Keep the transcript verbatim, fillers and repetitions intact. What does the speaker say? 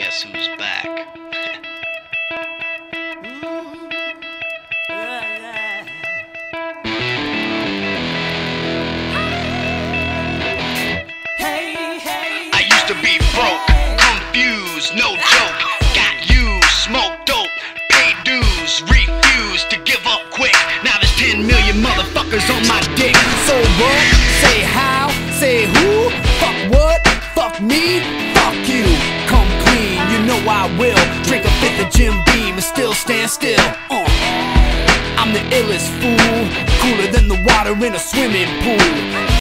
Guess who's back? I used to be broke, confused, no joke. Got used, smoked dope, paid dues, refused to give up quick. Now there's ten million motherfuckers on my dick. So what? Say how? Say who? Fuck what? Fuck me? Fuck you. Come clean, you know I will. Drink a fifth of Jim Beam and still stand still. uh. I'm the illest fool, cooler than the water in a swimming pool.